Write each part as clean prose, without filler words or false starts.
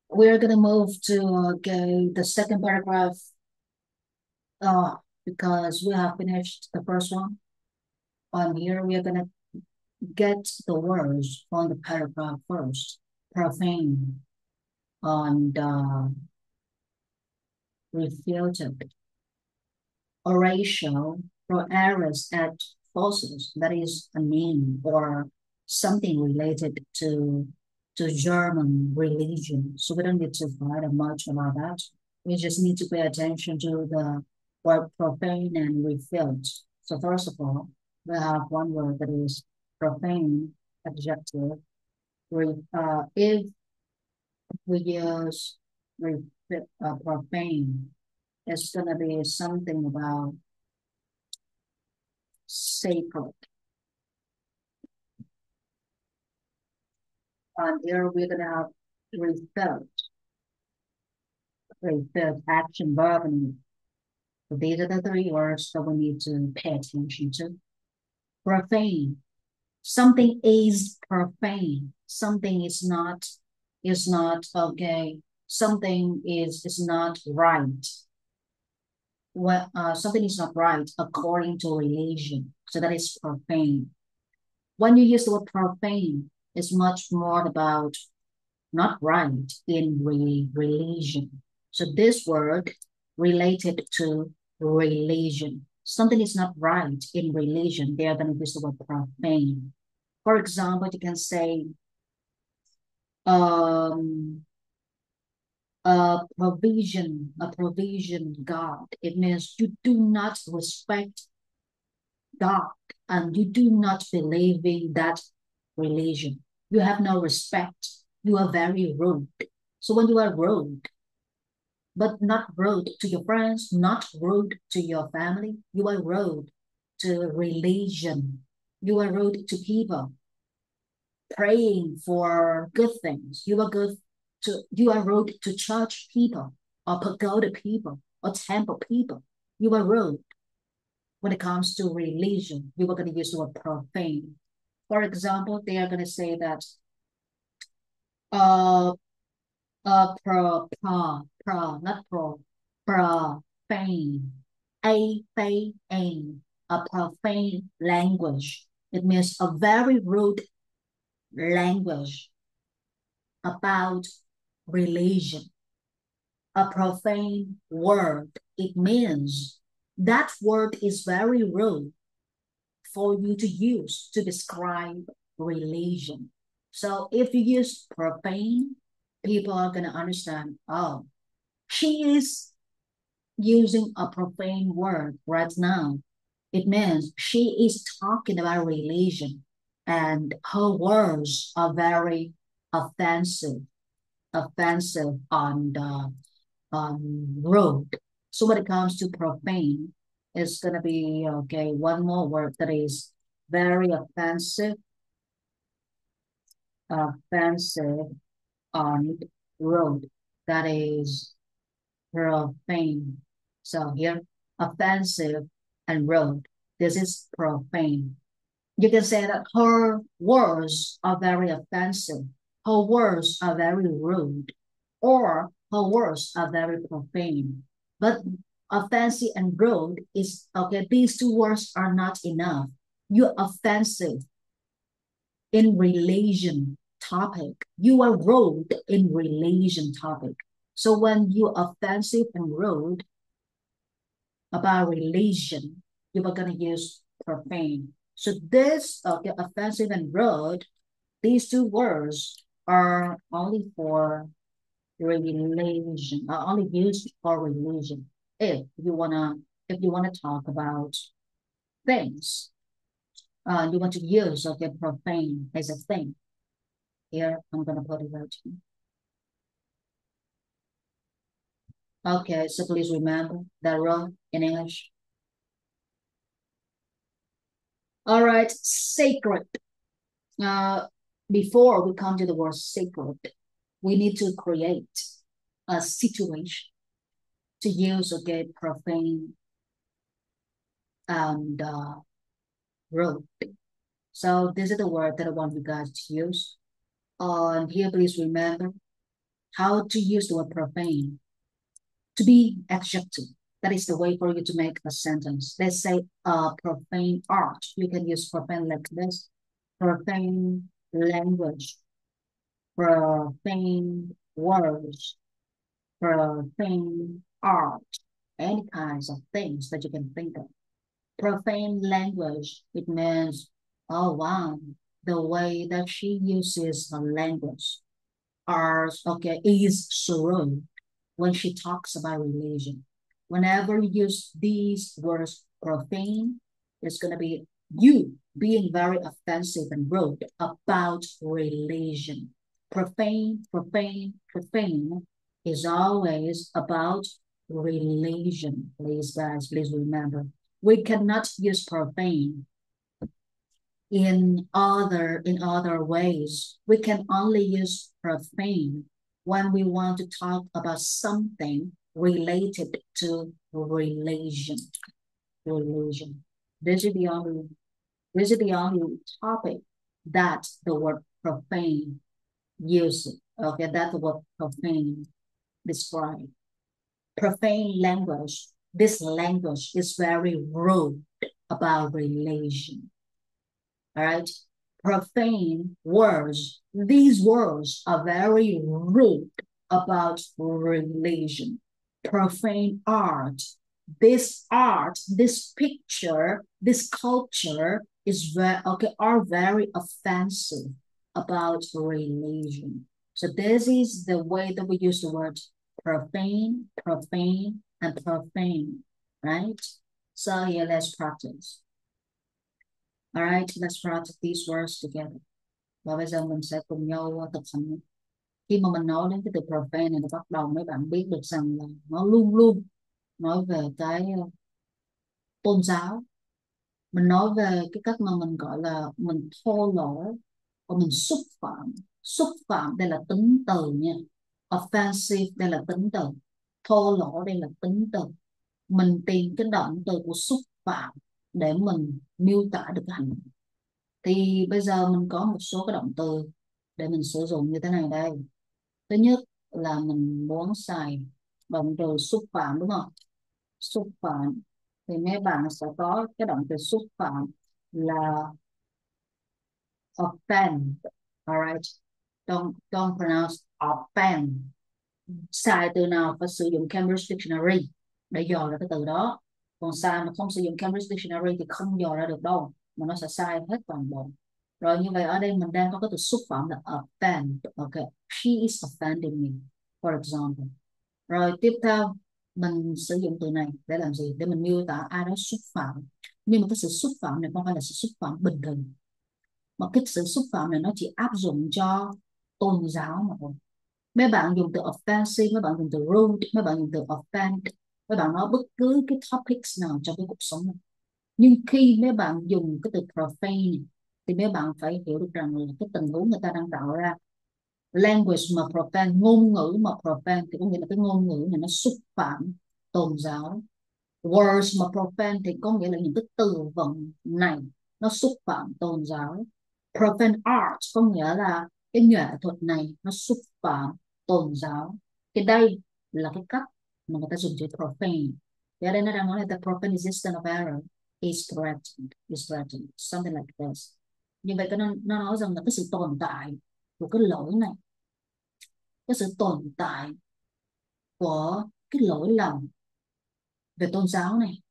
We're gonna move to the second paragraph uh, because we have finished the first one. On here, we are gonna get the words on the paragraph first. Profane and refuted. Oratio for errors at fossils, that is a name or something related to German religion. So we don't need to find much about that. We just need to pay attention to the word profane and refilled. So first of all, we have one word that is profane adjective. If we use profane, it's gonna be something about sacred. And here we're gonna have refilled, refilled action verb. And these are the three words that we need to pay attention to. Profane. Something is profane. Something is not okay. Something is not right. Well, something is not right according to religion. So that is profane. When you use the word profane, it's much more about not right in religion. So this word related to religion. Something is not right in religion. They are going to use the word profane. For example, you can say um, a provision God. It means you do not respect God and you do not believe in that religion. You have no respect. You are very rude. So when you are rude, but not rude to your friends, not rude to your family, you are rude to religion. You are rude to people praying for good things. You are rude to church people or pagoda people or temple people. You are rude when it comes to religion. You are going to use the word profane. For example, they are going to say that uh not profane, a profane language. It means a very rude language about religion. A profane word. It means that word is very rude for you to use to describe religion. So if you use profane, people are going to understand, oh, she is using a profane word right now. It means she is talking about religion and her words are very offensive, offensive on the road. So when it comes to profane, it's gonna be okay. One more word that is very offensive, offensive on road. That is profane. So here, offensive and road. This is profane. You can say that her words are very offensive. Her words are very rude, or her words are very profane. But offensive and rude is okay. These two words are not enough. You're offensive in religion topic. You are rude in religion topic. So when you're offensive and rude about religion, you are gonna use profane. So this okay, offensive and rude, these two words are only for religion, are only used for religion. If you wanna talk about things, you want to use okay profane as a thing. Here I'm gonna put it out. Okay, so please remember that rule in English. All right, sacred. Uh, Before we come to the word sacred, we need to create a situation to use again profane and rude. So this is the word that I want you guys to use. And here, please remember how to use the word profane. To be adjective. That is the way for you to make a sentence. Let's say profane art. You can use profane like this. Profane language. Profane words. Profane art. Any kinds of things that you can think of. Profane language, it means, oh wow, the way that she uses her language is so rude when she talks about religion. Whenever you use these words profane, it's going to be you being very offensive and rude about religion. Profane, profane, profane is always about religion. Please, guys, please remember. We cannot use profane in other ways. We can only use profane when we want to talk about something related to religion. Religion. This is the only this is the only topic that the word profane uses. Okay, that the word profane describe. Profane language. This language is very rude about religion. All right, profane words. These words are very rude about religion. Profane art. This picture, this culture are very offensive about religion. So this is the way that we use the word profane, profane, and profane, right? So here, let's practice. All right, let's practice these words together. Và bây giờ mình sẽ cùng nhau thực hành. Khi mà mình nói đến cái từ profane này, bắt đầu mấy bạn biết được rằng là nó luôn luôn nói về cái tôn giáo. Mình nói về cái cách mà mình gọi là mình thô lỗ và mình xúc phạm. Xúc phạm đây là tính từ nha. Offensive đây là tính từ. Thô lỗ đây là tính từ. Mình tìm cái động từ của xúc phạm để mình miêu tả được cái hành động. Thì bây giờ mình có một số cái động từ để mình sử dụng như thế này đây. Thứ nhất là mình muốn xài động từ xúc phạm, đúng không? Xúc phạm thì mấy bạn sẽ có cái động từ xúc phạm là offend. Alright, don't pronounce offend. Xài từ nào phải sử dụng Cambridge Dictionary để dò ra cái từ đó. Còn xài mà không sử dụng Cambridge Dictionary thì không dò ra được đâu, mà nó sẽ sai hết toàn bộ. Rồi như vậy ở đây mình đang có cái từ xúc phạm là offend. Ok, she is offending me, for example. Rồi tiếp theo mình sử dụng từ này để làm gì? Để mình miêu tả ai đó xúc phạm. Nhưng mà cái sự xúc phạm này không phải là sự xúc phạm bình thường, mà cái sự xúc phạm này nó chỉ áp dụng cho tôn giáo mà thôi. Mấy bạn dùng từ offensive, mấy bạn dùng từ rude, mấy bạn dùng từ offend, mấy bạn nói bất cứ cái topics nào trong cái cuộc sống này. Nhưng khi mấy bạn dùng cái từ profane thì mấy bạn phải hiểu được rằng là cái tình huống người ta đang tạo ra. Language mà profane, ngôn ngữ mà profane thì có nghĩa là cái ngôn ngữ này nó xúc phạm tôn giáo. Words mà profane thì có nghĩa là những cái từ vựng này nó xúc phạm tôn giáo. Profane art có nghĩa là cái nghệ thuật này nó xúc phạm tôn giáo. Thì đây là cái cách mà người ta dùng chữ profane. Thì ở đây nó đang nói là the profane existence of error is threatened, something like this. Như vậy nó nói rằng là cái sự tồn tại của cái lỗi này, cái sự tồn tại của cái lỗi lầm về tôn giáo này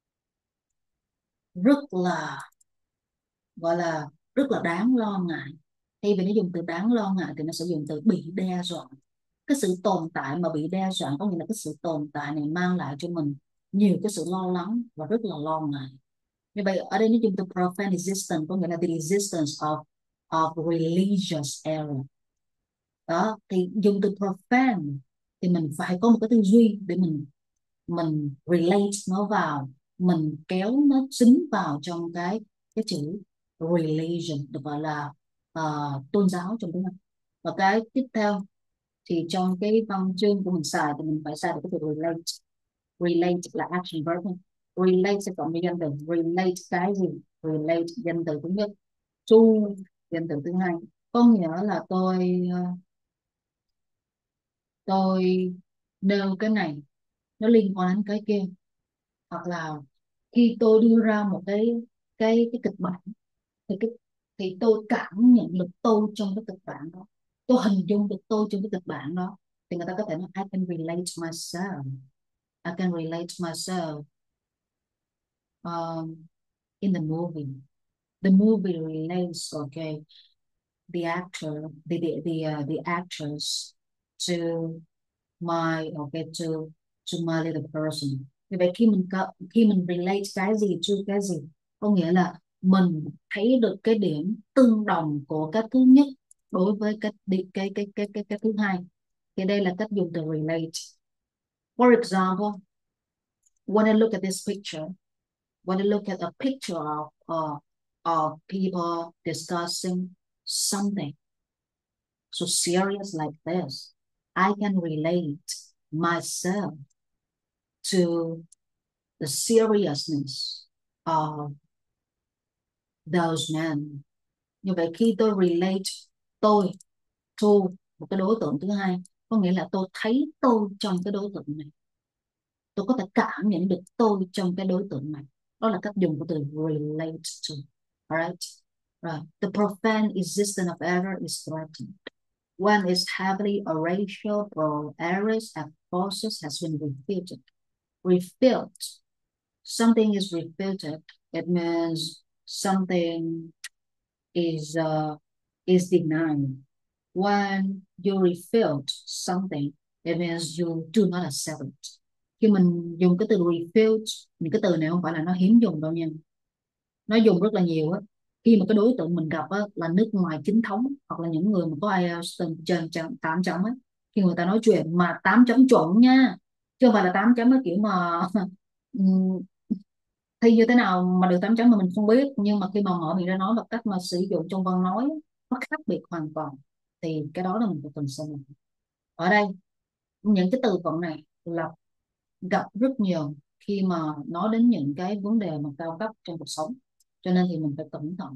rất là gọi là rất là đáng lo ngại. Thay vì nó dùng từ đáng lo ngại thì nó sẽ dùng từ bị đe dọa. Cái sự tồn tại mà bị đe dọa có nghĩa là cái sự tồn tại này mang lại cho mình nhiều cái sự lo lắng và rất là lo ngại. Như vậy ở đây nó dùng từ profane existence có nghĩa là the existence of religious error. Đó, thì dùng từ profane thì mình phải có một cái tư duy để mình relate nó vào, mình kéo nó dính vào trong cái chữ religion, được gọi là tôn giáo trong tiếng Anh. Và cái tiếp theo thì trong cái văn chương của mình xài thì mình phải xài được cái từ relate. Relate là action verb. Relate sẽ cộng với danh từ. Relate cái gì? Relate danh từ thứ nhất, to danh từ thứ hai. Có nghĩa là tôi tôi nêu cái này nó liên quan đến cái kia, hoặc là khi tôi đưa ra một cái kịch bản thì thì tôi cảm nhận được tôi trong cái kịch bản đó, tôi hình dung được tôi trong cái kịch bản đó, thì người ta có thể nói I can relate myself. I can relate myself in the movie. The movie relates, okay, the actor, the actress to my, okay, to my little person. Như vậy khi mình relate cái gì to cái gì, có nghĩa là mình thấy được cái điểm tương đồng của cái thứ nhất đối với cái thứ hai. Thì đây là cách dùng từ relate. For example, when I look at this picture, when I look at a picture of people discussing something so serious like this, I can relate myself to the seriousness of those men. Như vậy khi tôi relate tôi to một cái đối tượng thứ hai, có nghĩa là tôi thấy tôi trong cái đối tượng này, tôi có thể cảm nhận được tôi trong cái đối tượng này. Đó là cách dùng của từ relate to. Alright? Right. The profound existence of error is threatened when its heavily racial or errors and forces has been refuted. Refute. Something is refuted. It means something is denied. When you refute something, it means you do not accept it. Khi mình dùng cái từ refute, những cái từ này không phải là nó hiếm dùng đâu nha, nó dùng rất là nhiều á. Khi mà cái đối tượng mình gặp á, là nước ngoài chính thống, hoặc là những người mà có IELTS trên 8 chấm á, khi người ta nói chuyện mà 8 chấm chuẩn nha, chứ không phải là 8 chấm á kiểu mà thi như thế nào mà được 8 chấm mà mình không biết, nhưng mà khi mà mở miệng ra nói và cách mà sử dụng trong văn nói nó khác biệt hoàn toàn, thì cái đó là mình phải cần xem. Ở đây những cái từ vựng này là gặp rất nhiều khi mà nói đến những cái vấn đề mà cao cấp trong cuộc sống, cho nên thì mình phải cẩn thận.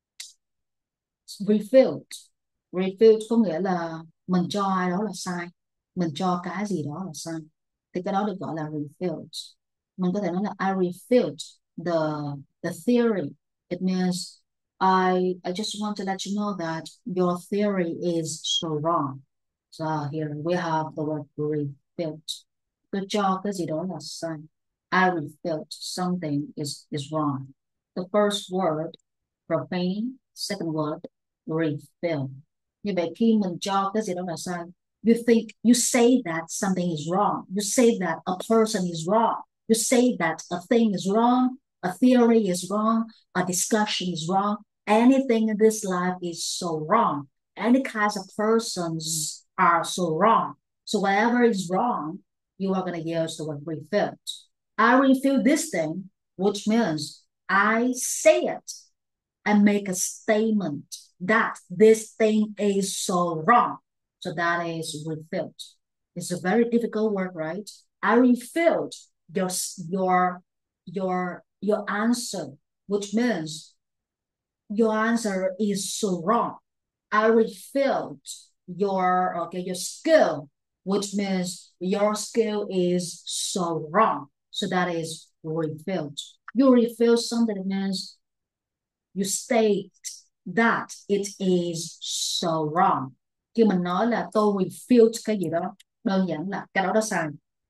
Refute. Refute có nghĩa là mình cho ai đó là sai, mình cho cái gì đó là sai, thì cái đó được gọi là refute. Mình có thể nói là I refute the the theory. It means I just want to let you know that your theory is so wrong. So here we have the word refute. Tôi cho cái gì đó là sai. I refute something is wrong. The first word profane, second word refill. Như vậy khi mình cho cái gì đó là sai, you say that something is wrong, you say that a person is wrong, you say that a thing is wrong, a theory is wrong, a discussion is wrong, anything in this life is so wrong, any kinds of persons are so wrong. So whatever is wrong, you are going to use the word refill. I refill this thing, which means I say it and make a statement that this thing is so wrong. So that is refilled. It's a very difficult word, right? I refilled your your answer, which means your answer is so wrong. I refilled your skill, which means your skill is so wrong. So that is refilled. You refill something that means you state that it is so wrong. Khi mình nói là tôi refute cái gì đó, đơn giản là cái đó sai.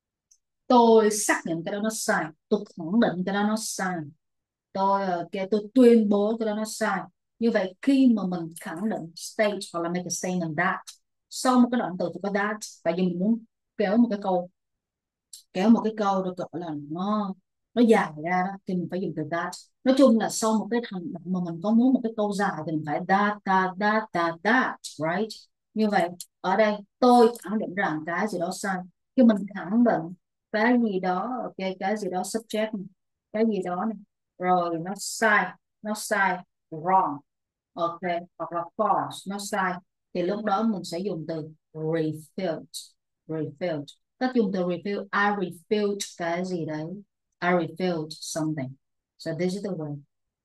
Tôi xác nhận cái đó nó sai. Tôi khẳng định cái đó nó sai. Tôi tuyên bố cái đó nó sai. Như vậy khi mà mình khẳng định state hoặc là make a statement that, sau một cái đoạn từ thì có that, tại vì mình muốn kéo một cái câu được gọi là nó dài ra đó, thì mình phải dùng từ that. Nói chung là sau một cái hành động mà mình có muốn một cái câu dài thì mình phải that, right? Như vậy ở đây tôi khẳng định rằng cái gì đó sai. Khi mình khẳng định cái gì đó, ok, cái gì đó subject này, cái gì đó này, rồi nó sai wrong, ok, hoặc là false, nó sai, thì lúc đó mình sẽ dùng từ refilled. Cách dùng từ refill, I refilled cái gì đấy, I refilled something. So this is the word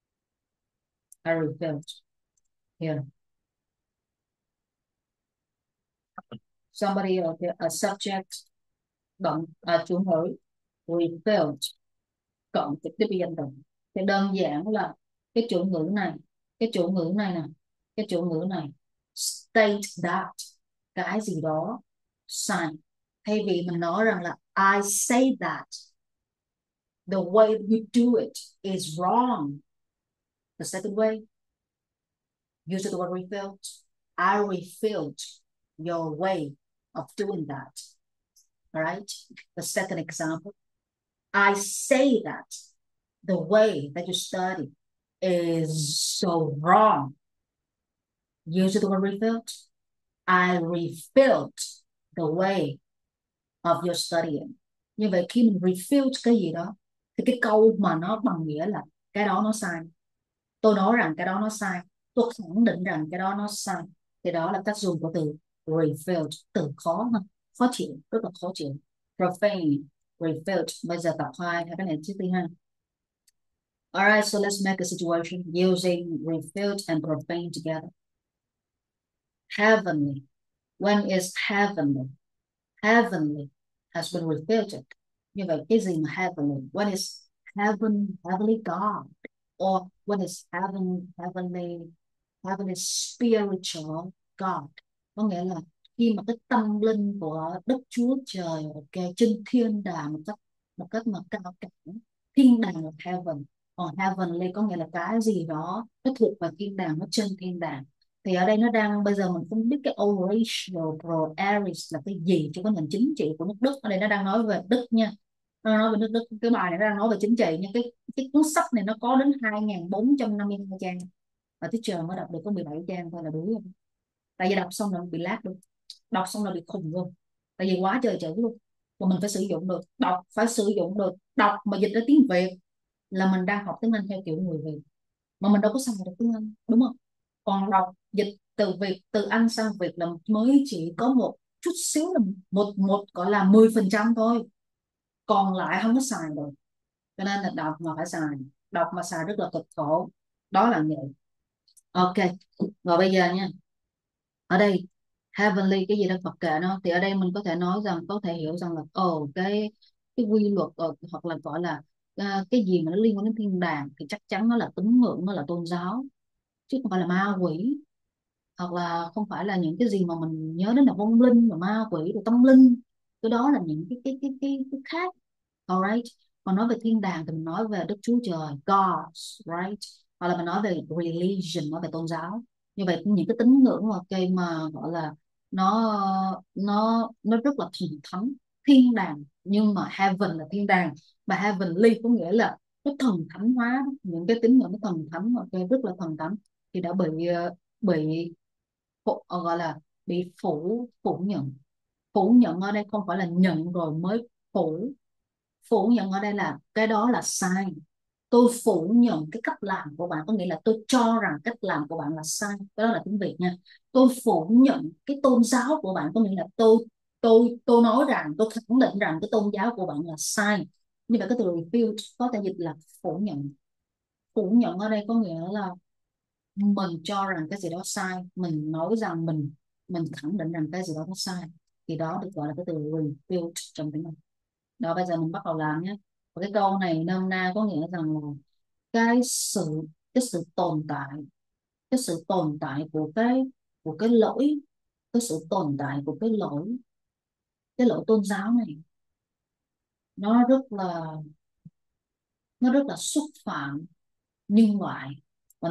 I refilled here. somebody or a subject, động chủ ngữ refilled cộng tiếp tiếp biên động. Thì đơn giản là cái chủ ngữ này, cái chủ ngữ này nè, cái chủ ngữ này state that, cái gì đó sai. Thay vì mình nói rằng là I say that the way you do it is wrong, the second way, use the word refilled. I refilled your way of doing that. All right. The second example, I say that the way that you study is so wrong. Use the word refilled. I refilled the way of your studying. Như vậy khi mình refilled cái gì đó thì cái câu mà nó bằng nghĩa là cái đó nó sai. Tôi nói rằng cái đó nó sai. Tôi khẳng định rằng cái đó nó sai. Thì đó là cách dùng của từ refilled. Từ khó hơn, khó chịu, rất là khó chịu. Profane, refilled. Bây giờ tập 2 hay cái này trước tiên ha. Alright, so let's make a situation using refilled and profane together. Heavenly. When is heavenly? Heavenly has been refilled. Như vậy cái gì mà heavenly? When is heaven, heavenly God? Or when is heavenly spiritual God? Có nghĩa là khi mà cái tâm linh của Đức Chúa Trời, ok, trên thiên đàng một cách mà cao cả. Thiên đàng là heaven, còn heavenly có nghĩa là cái gì đó nó thuộc vào thiên đàng, nó trên thiên đàng. Thì ở đây nó đang, bây giờ mình không biết cái Horatio Pro-Aris là cái gì cho cái nền chính trị của nước Đức. Ở đây nó đang nói về Đức nha, nó nói về nước Đức. Cái bài này nó đang nói về chính trị nha. Cái cuốn sách này nó có đến 2.452 trang và teacher mới đọc được có 17 trang thôi là đủ rồi. Tại vì đọc xong là bị lag luôn, đọc xong là bị khùng luôn, tại vì quá trời chữ luôn. Và mình phải sử dụng được, đọc phải sử dụng được, đọc mà dịch ra tiếng Việt là mình đang học tiếng Anh theo kiểu người Việt, mà mình đâu có xài được tiếng Anh, đúng không? Còn đọc dịch từ Việt, từ Anh sang Việt là mới chỉ có một chút xíu, là một một gọi là 10% thôi, còn lại không có xài được. Cho nên là đọc mà phải xài, đọc mà xài rất là cực khổ. Đó là vậy. Ok, rồi bây giờ nha, ở đây heavenly cái gì đó mặc kệ nó, thì ở đây mình có thể nói rằng, có thể hiểu rằng là cái quy luật hoặc là gọi là cái gì mà nó liên quan đến thiên đàng thì chắc chắn nó là tín ngưỡng, nó là tôn giáo, chứ không phải là ma quỷ, hoặc là không phải là những cái gì mà mình nhớ đến là vong linh và ma quỷ và tâm linh. Cái đó là những cái khác. Alright. Còn nói về thiên đàng thì mình nói về Đức Chúa Trời, God, right? Hoặc là mình nói về religion, nói về tôn giáo. Như vậy những cái tín ngưỡng mà cây mà gọi là nó rất là thần thánh. Thiên đàng, nhưng mà heaven là thiên đàng, mà heavenly có nghĩa là nó thần thánh hóa. Những cái tín ngưỡng nó thần thánh, ok, rất là thần thánh, thì đã bị gọi là bị phủ nhận. Phủ nhận ở đây không phải là nhận rồi mới phủ. Phủ nhận ở đây là cái đó là sai. Tôi phủ nhận cái cách làm của bạn, có nghĩa là tôi cho rằng cách làm của bạn là sai. Cái đó là tiếng Việt nha. Tôi phủ nhận cái tôn giáo của bạn, có nghĩa là tôi nói rằng, tôi khẳng định rằng cái tôn giáo của bạn là sai. Như vậy cái từ refute có thể dịch là phủ nhận. Phủ nhận ở đây có nghĩa là mình cho rằng cái gì đó sai, mình nói rằng mình khẳng định rằng cái gì đó nó sai, thì đó được gọi là cái từ refute trong tiếng Anh. Đó, bây giờ mình bắt đầu làm nhé. Và cái câu này nôm na có nghĩa rằng là cái sự cái sự tồn tại, cái sự tồn tại của cái lỗi, cái sự tồn tại của cái lỗi tôn giáo này, nó rất là nó rất là xúc phạm nhân loại, và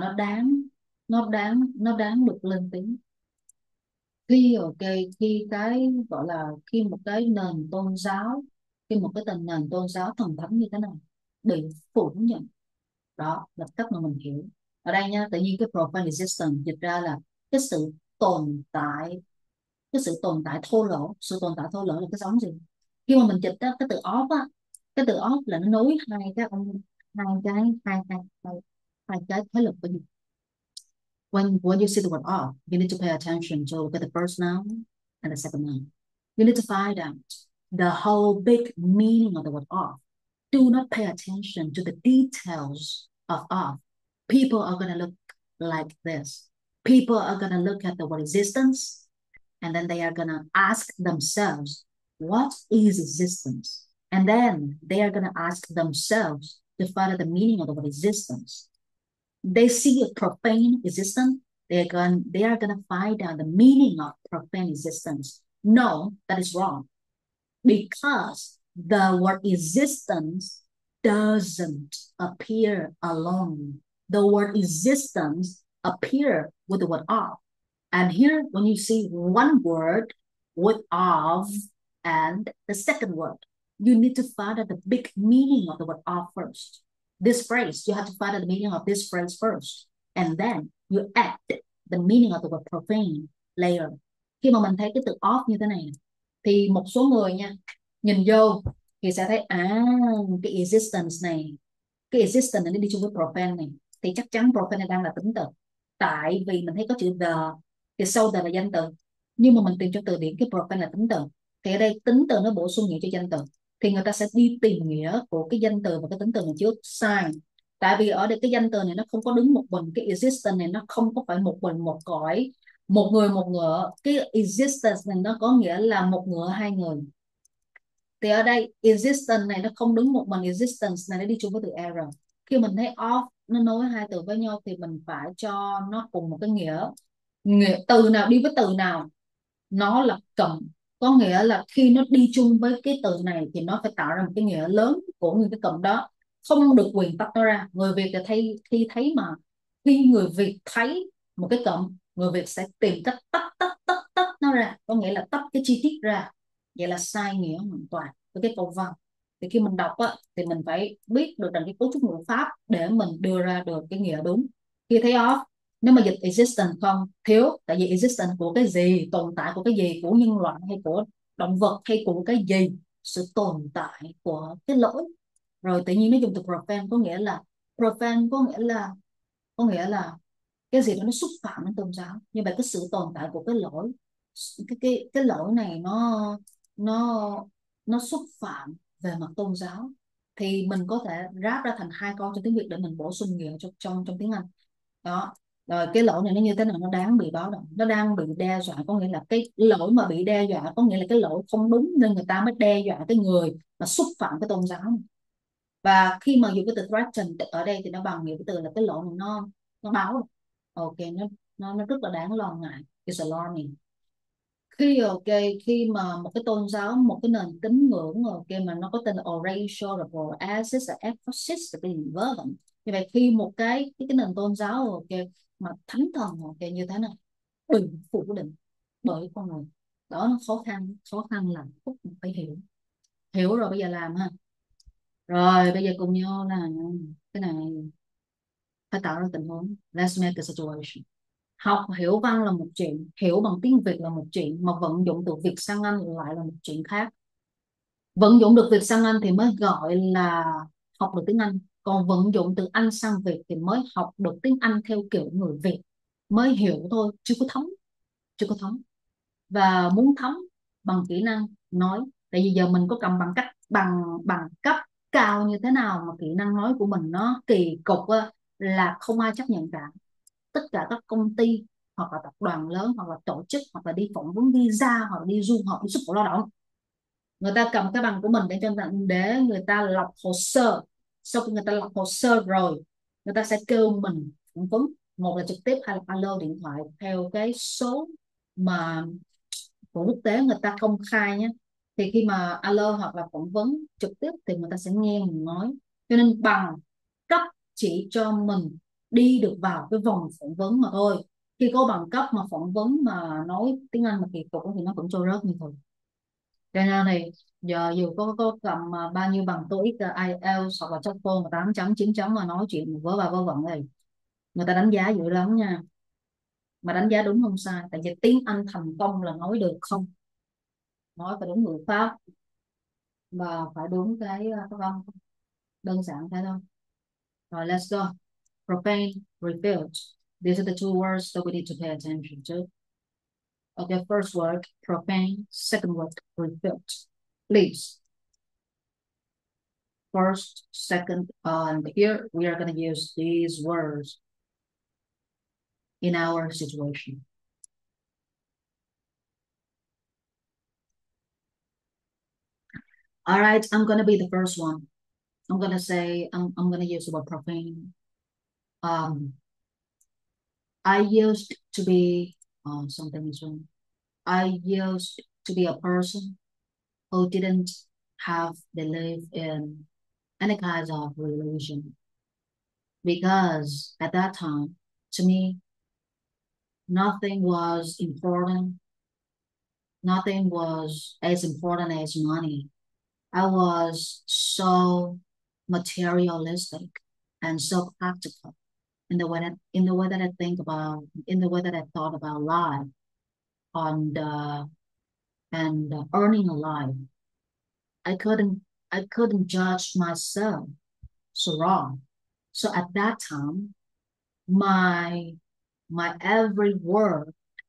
nó đáng được lên tiếng. Khi ok, khi cái gọi là khi một cái nền tôn giáo, khi một cái nền tôn giáo thần thánh như thế này bị phủ nhận, đó là cách mà mình hiểu. Ở đây nha, tự nhiên cái profane existence dịch ra là cái sự tồn tại, cái sự tồn tại thô lỗ. Sự tồn tại thô lỗ là cái giống gì? Khi mà mình dịch đó, cái từ off á, cái từ off là nó nối hai cái ông, hai cái thế lực với nhau. When you see the word off, you need to pay attention to look at the first noun and the second noun. You need to find out the whole big meaning of the word off. Do not pay attention to the details of off. People are going to look like this. People are going to look at the word existence and then they are gonna ask themselves, what is existence? And then they are gonna ask themselves to find out the meaning of the word existence. They see a profane existence, they are gonna find out the meaning of profane existence. No, that is wrong. Because the word existence doesn't appear alone. The word existence appear with the word of. And here, when you see one word with of and the second word, you need to find out the big meaning of the word of first. This phrase, you have to find out the meaning of this phrase first. And then you add the meaning of the word profane later. Khi mà mình thấy cái từ of như thế này, thì một số người nha, nhìn vô thì sẽ thấy cái existence này nó đi chung với profane này, thì chắc chắn profane này đang là tính từ, tại vì mình thấy có chữ the thì sau the là danh từ, nhưng mà mình tìm trong từ điển cái profane là tính từ, thì ở đây tính từ nó bổ sung nghĩa cho danh từ, thì người ta sẽ đi tìm nghĩa của cái danh từ và cái tính từ này trước sai. Tại vì ở đây cái danh từ này nó không có đứng một mình, cái existence này nó không có phải một mình một cõi, một người một ngựa. Cái existence này nó có nghĩa là một ngựa hai người, thì ở đây existence này nó không đứng một mình, existence này nó đi chung với từ error. Khi mình thấy of nó nối hai từ với nhau thì mình phải cho nó cùng một cái nghĩa từ nào đi với từ nào nó là cụm, có nghĩa là khi nó đi chung với cái từ này thì nó phải tạo ra một cái nghĩa lớn của nguyên cái cụm đó, không được quyền tách nó ra. Người Việt là khi người Việt thấy một cái cụm, người Việt sẽ tìm cách tách nó ra, có nghĩa là tách cái chi tiết ra, vậy là sai nghĩa hoàn toàn với cái câu văn. Thì khi mình đọc á, thì mình phải biết được rằng cái cấu trúc ngữ pháp để mình đưa ra được cái nghĩa đúng. Khi thấy off, nếu mà dịch existence không thiếu, tại vì existence của cái gì, tồn tại của cái gì, của nhân loại hay của động vật hay của cái gì, sự tồn tại của cái lỗi. Rồi tự nhiên nó dùng từ profane, có nghĩa là cái gì đó nó xúc phạm đến tôn giáo. Như vậy cái sự tồn tại của cái lỗi, cái lỗi này nó nó xúc phạm về mặt tôn giáo, thì mình có thể ráp ra thành hai câu trong tiếng Việt để mình bổ sung nghĩa trong tiếng Anh đó. Rồi cái lỗi này nó như thế nào, nó đáng bị báo động, nó đang bị đe dọa, có nghĩa là cái lỗi mà bị đe dọa có nghĩa là cái lỗi không đúng, nên người ta mới đe dọa cái người mà xúc phạm cái tôn giáo này. Và khi mà dùng cái từ threaten ở đây thì nó bằng nghĩa cái từ là cái lỗi này nó báo động. Ok, nó rất là đáng lo ngại, it's alarming. Khi mà một cái tôn giáo, một cái nền tín ngưỡng mà nó có tên là Oratio rồi Asis là Ephesus là cái gì vớ vẩn. Như vậy khi một cái nền tôn giáo mà thánh thần như thế này bị phủ định bởi con người, đó nó khó khăn là khúc mình phải hiểu rồi bây giờ làm ha. Rồi bây giờ cùng nhau là cái này phải tạo ra tình huống, let's make a situation. Học hiểu văn là một chuyện, hiểu bằng tiếng Việt là một chuyện, mà vận dụng từ Việt sang Anh lại là một chuyện khác. Vận dụng được Việt sang Anh thì mới gọi là học được tiếng Anh, còn vận dụng từ Anh sang Việt thì mới học được tiếng Anh theo kiểu người Việt, mới hiểu thôi, chưa có thấm. Và muốn thấm bằng kỹ năng nói, tại vì giờ mình có cầm bằng cấp cao như thế nào mà kỹ năng nói của mình nó kỳ cục là không ai chấp nhận cả. Tất cả các công ty hoặc là tập đoàn lớn hoặc là tổ chức hoặc là đi phỏng vấn visa hoặc là đi du học, đi xuất khẩu lao động, người ta cầm cái bằng của mình để người ta lọc hồ sơ. Sau khi người ta lọc hồ sơ rồi, người ta sẽ kêu mình phỏng vấn, một là trực tiếp hay là alo điện thoại theo cái số mà của quốc tế người ta công khai nhé. Thì khi mà alo hoặc là phỏng vấn trực tiếp thì người ta sẽ nghe mình nói, cho nên bằng cấp chỉ cho mình đi được vào cái vòng phỏng vấn mà thôi. Khi có bằng cấp mà phỏng vấn mà nói tiếng Anh mà kỳ cục thì nó cũng trôi rớt như thường. Cho nên thì giờ dù có cầm bao nhiêu bằng TOEIC, IELTS hoặc là TOEFL mà 8 chấm 9 chấm mà nói chuyện vớ va vớ vẩn này, người ta đánh giá dữ lắm nha. Mà đánh giá đúng không sai, tại vì tiếng Anh thành công là nói được không, nói phải đúng ngữ pháp và phải đúng cái văn, đơn giản thế thôi. Rồi let's go. Profane, refilled. These are the two words that we need to pay attention to. Okay, first word profane, second word refilled. Please. First, second, and here we are going to use these words in our situation. All right, I'm gonna be the first one. I'm gonna say I'm gonna use the word profane. Um, I used to be something is wrong. I used to be a person who didn't have belief in any kind of religion because at that time, to me, nothing was important. Nothing was as important as money. I was so materialistic and so practical in the way that I think about in the way that I thought about life and earning a life. I couldn't I couldn't judge myself so wrong. So at that time, my my every word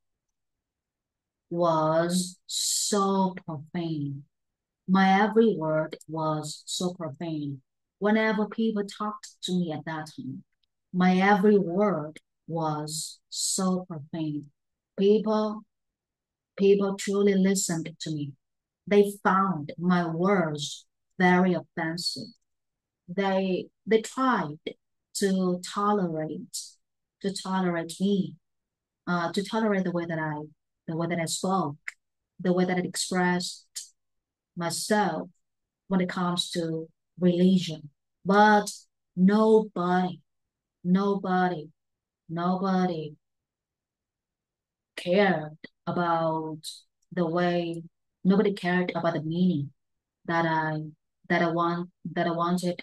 was so profane. My every word was so profane. Whenever people talked to me at that time, my every word was so profane. People, people truly listened to me. They found my words very offensive. They tried to tolerate to tolerate me, to tolerate the way that I spoke, the way that I expressed myself when it comes to religion. But nobody, nobody, nobody cared about the way, nobody cared about the meaning that I wanted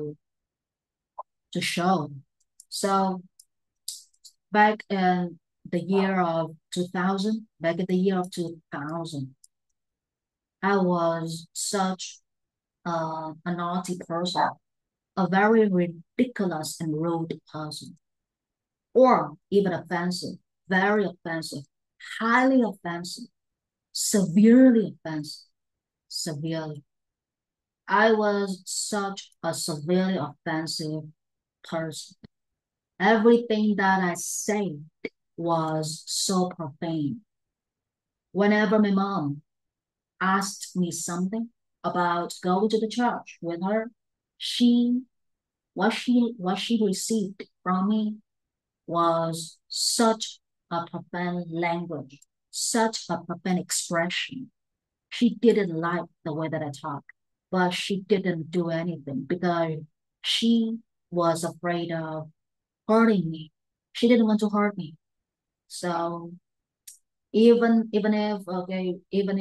to show. So back in the year of 2000, back in the year of 2000, I was such a naughty person, a very ridiculous and rude person, or even offensive, very offensive, highly offensive, severely offensive, severely. I was such a severely offensive person. Everything that I said was so profane. Whenever my mom asked me something about going to the church with her, she what she received from me was such a profane language, such a profane expression. She didn't like the way that I talk, but she didn't do anything because she was afraid of hurting me. She didn't want to hurt me. So even if okay,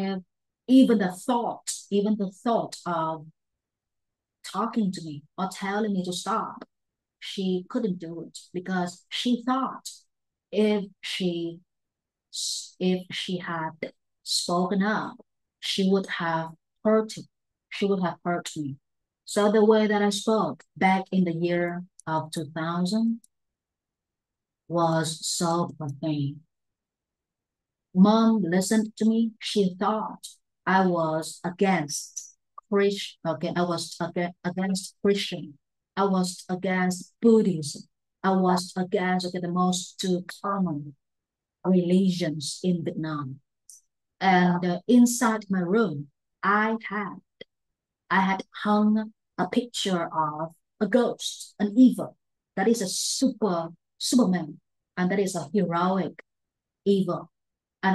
even the thought of talking to me or telling me to stop, she couldn't do it because she thought if she if she had spoken up, she would have hurt she would have hurt me. So the way that I spoke back in the year of 2000 was so profane. Mom listened to me. She thought I was against Christian. Okay, I was against Christian. I was against Buddhism. I was against the most two common religions in Vietnam. And inside my room, I had I had hung a picture of a ghost, an evil that is a superman, and that is a heroic evil. And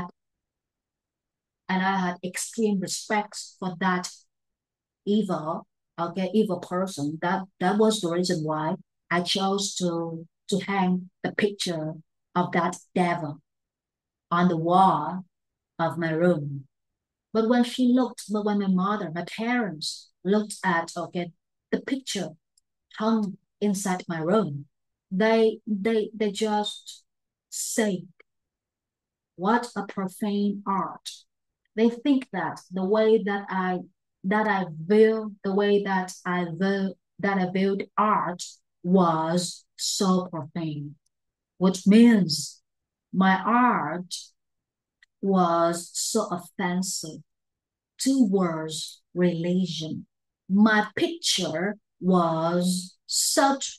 I had extreme respect for that evil, okay, evil person. That was the reason why I chose to hang the picture of that devil on the wall of my room. But when my mother, my parents looked at okay the picture hung inside my room, they just say, "What a profane art." They think that the way that I view the way that I viewed art was so profane, which means my art was so offensive towards religion. My picture was such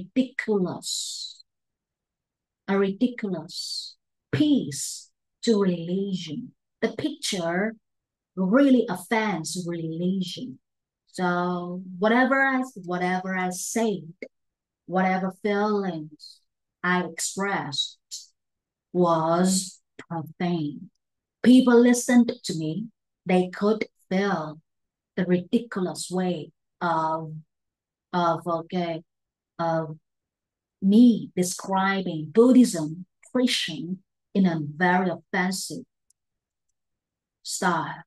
a ridiculous piece to religion. The picture really offends religion. So whatever I said, whatever feelings I expressed was profane. People listened to me. They could feel the ridiculous way of okay of me describing Buddhism preaching in a very offensive style.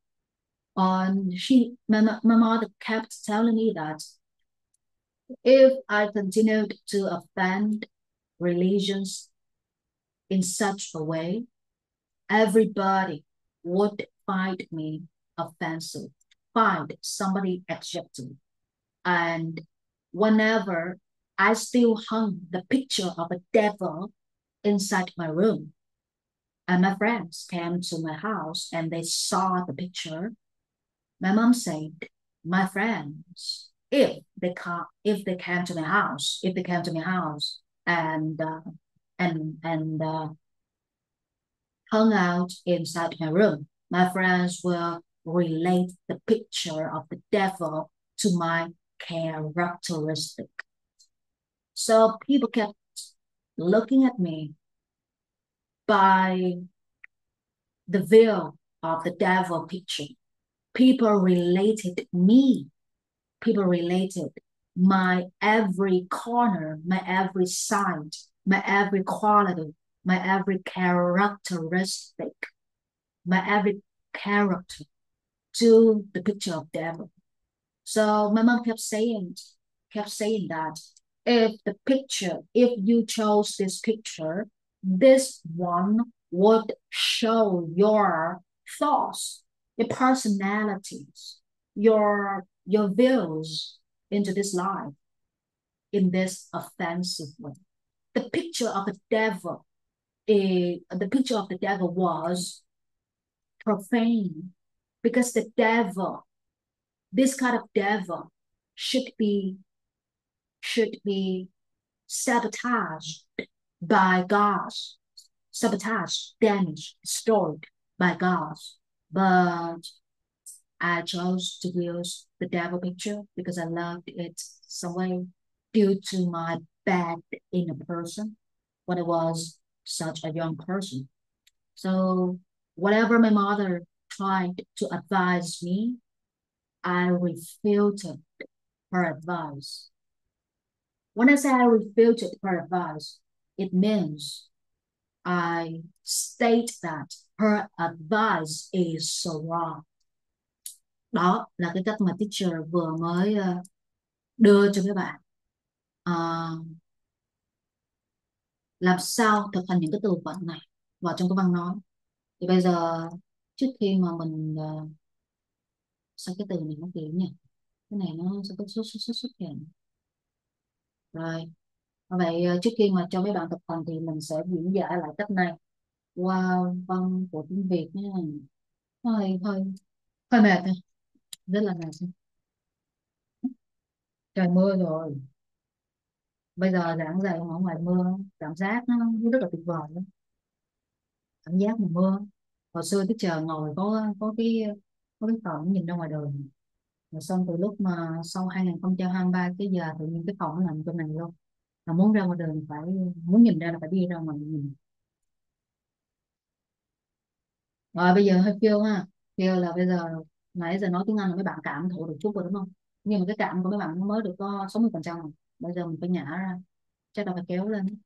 My mother kept telling me that if I continued to offend religions in such a way, everybody would find me offensive, find somebody adjective. And whenever I still hung the picture of a devil inside my room, and my friends came to my house and they saw the picture, my mom said, my friends, if they came to my house, if they came to my house and hung out inside my room, my friends will relate the picture of the devil to my characteristic. So people kept looking at me by the veil of the devil picture. People related me, people related my every corner, my every side, my every quality, my every characteristic, my every character to the picture of devil. So my mom kept saying that if you chose this picture, this one would show your thoughts, your personalities, your views into this life in this offensive way. The picture of the devil, the picture of the devil was profane because the devil, this kind of devil, should be should be sabotaged by God, sabotaged, damaged, destroyed by God. But I chose to use the devil picture because I loved it some way due to my bad inner person when I was such a young person. So whatever my mother tried to advise me, I refuted her advice. When I say I refuted her advice, it means I state that her advice is so wrong. Đó là cái cách mà teacher vừa mới đưa cho các bạn. Ờ, làm sao thực hành những cái từ vựng này vào trong cái văn nói. Thì bây giờ trước khi mà mình sao cái từ này nó kiểu nhỉ? Cái này nó sẽ có xuất hiện. Rồi, vậy trước khi mà cho mấy bạn thực hành thì mình sẽ diễn giải lại cách này qua văn của tiếng Việt nha. Hơi hơi hơi mệt thôi, rất là mệt. Trời mưa rồi, bây giờ giảng dạy ở ngoài mưa, cảm giác nó rất là tuyệt vời luôn. Cảm giác mùa mưa, hồi xưa cái chờ ngồi có cái phòng nhìn ra ngoài đường, rồi xong từ lúc mà sau 2023 cái giờ tự nhiên cái phòng nó nằm trong này luôn, là muốn ra ngoài đường phải muốn nhìn ra là phải đi ra ngoài nhìn. Rồi bây giờ hơi kêu ha, kêu là bây giờ nãy giờ nói tiếng Anh là mấy bạn cảm thụ được chút rồi đúng không, nhưng mà cái cảm của mấy bạn nó mới được có 60% rồi, bây giờ mình phải nhả ra, chắc là phải kéo lên.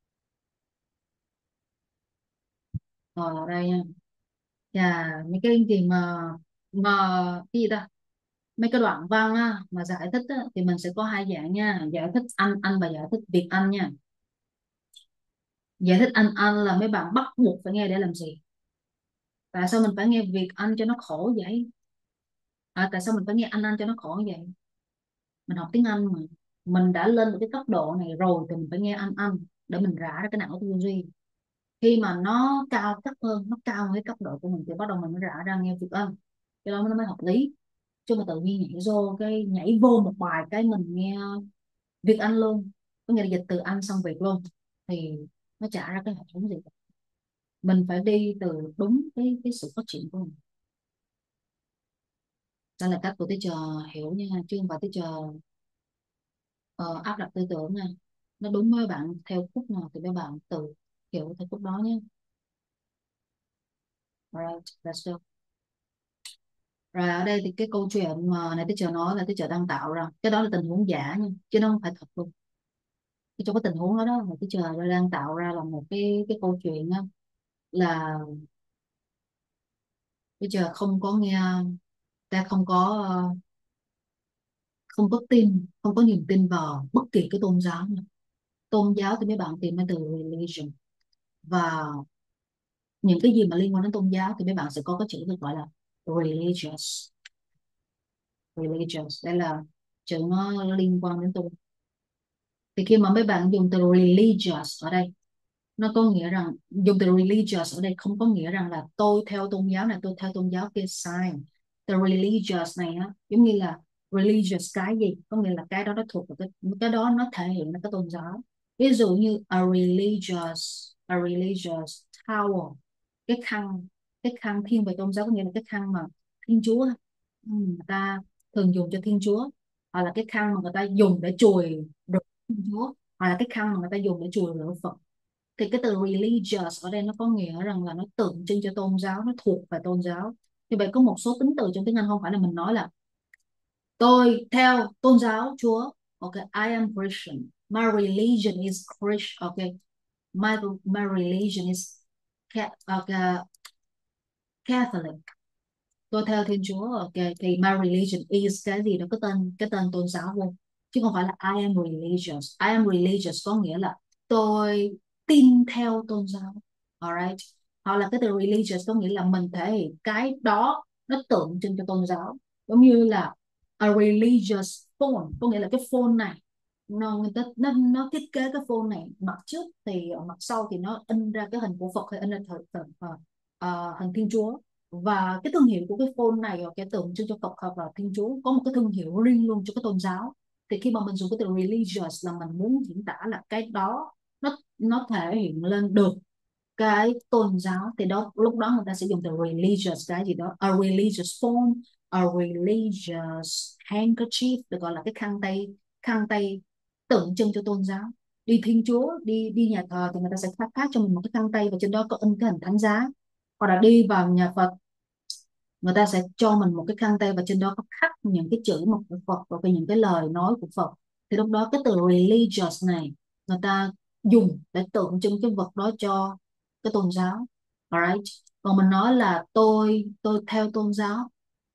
Rồi ở đây nha. Dạ, mấy cái gì mà cái gì ta, mấy cái đoạn văn á, mà giải thích á, thì mình sẽ có hai dạng nha, giải thích Anh và giải thích Việt Anh nha. Giải thích Anh là mấy bạn bắt buộc phải nghe để làm gì, tại sao mình phải nghe Việt Anh cho nó khổ vậy, tại sao mình phải nghe Anh cho nó khổ vậy, mình học tiếng Anh mà, mình đã lên được cái cấp độ này rồi thì mình phải nghe Anh để mình rã ra cái não tư duy. Khi mà nó cao cấp hơn, nó cao hơn cái cấp độ của mình thì bắt đầu mình mới rã ra nghe Việt Anh, cái đó nó mới hợp lý. Chứ mà tự nhiên nhảy vô một bài cái mình nghe Việt Anh luôn, có nghĩa là dịch từ Anh sang Việt luôn, thì nó chả ra cái hệ thống gì cả. Mình phải đi từ đúng cái sự phát triển của mình. Đó là cách của teacher hiểu nha, chứ không phải teacher áp đặt tư tưởng nha. Nó đúng với bạn theo khúc nào thì mấy bạn tự hiểu theo khúc đó nhé. Right, let's go. Rồi ở đây thì cái câu chuyện mà nãy teacher nói là teacher đang tạo ra, cái đó là tình huống giả nha, chứ nó không phải thật luôn. Cái trong cái tình huống đó đó là teacher đang tạo ra là một cái câu chuyện á, là teacher không có nghe, ta không có không có tin, không có niềm tin vào bất kỳ cái tôn giáo nào. Tôn giáo thì mấy bạn tìm ra từ religion, và những cái gì mà liên quan đến tôn giáo thì mấy bạn sẽ có cái chữ được gọi là religious. Religious đây là chữ nó liên quan đến tôn. Thì khi mà mấy bạn dùng từ religious ở đây, nó có nghĩa rằng dùng từ religious ở đây không có nghĩa rằng là tôi theo tôn giáo này tôi theo tôn giáo kia, sai. The religious này á giống như là religious cái gì, có nghĩa là cái đó nó thuộc vào cái đó nó thể hiện là cái tôn giáo. Ví dụ như a religious towel, cái khăn, cái khăn thiên về tôn giáo có nghĩa là cái khăn mà thiên chúa người ta thường dùng cho thiên chúa, hoặc là cái khăn mà người ta dùng để chùi rửa thiên chúa, hoặc là cái khăn mà người ta dùng để chùi rửa Phật. Thì cái từ religious ở đây nó có nghĩa rằng là nó tượng trưng cho tôn giáo, nó thuộc về tôn giáo. Như vậy có một số tính từ trong tiếng Anh không phải là mình nói là tôi theo tôn giáo Chúa. Ok, I am Christian. My religion is Christian. Ok, my religion is Catholic. Tôi theo Thiên Chúa. Ok, thì my religion is cái gì đó, cái tên tôn giáo luôn, chứ không phải là I am religious. I am religious có nghĩa là tôi tin theo tôn giáo. Alright, hoặc là cái từ religious có nghĩa là mình thể hiện cái đó nó tượng trưng cho tôn giáo. Giống như là a religious phone, có nghĩa là cái phone này người ta nó thiết kế cái phone này, mặt trước thì ở mặt sau thì nó in ra cái hình của Phật, hay in ra hình Thiên Chúa. Và cái thương hiệu của cái phone này hoặc cái tượng trưng cho Phật hoặc là Thiên Chúa có một cái thương hiệu riêng luôn cho cái tôn giáo. Thì khi mà mình dùng cái từ religious là mình muốn diễn tả là cái đó nó thể hiện lên được cái tôn giáo, thì đó lúc đó người ta sẽ dùng từ religious cái gì đó, a religious phone, a religious handkerchief, được gọi là cái khăn tay tượng trưng cho tôn giáo. Đi Thiên Chúa, đi đi nhà thờ thì người ta sẽ phát phát cho mình một cái khăn tay và trên đó có in cái hình thánh giá. Hoặc là đi vào nhà Phật, người ta sẽ cho mình một cái khăn tay và trên đó có khắc những cái chữ mà của Phật và những cái lời nói của Phật. Thì lúc đó cái từ religious này người ta dùng để tượng trưng cái vật đó cho cái tôn giáo. Alright, còn mình nói là tôi theo tôn giáo,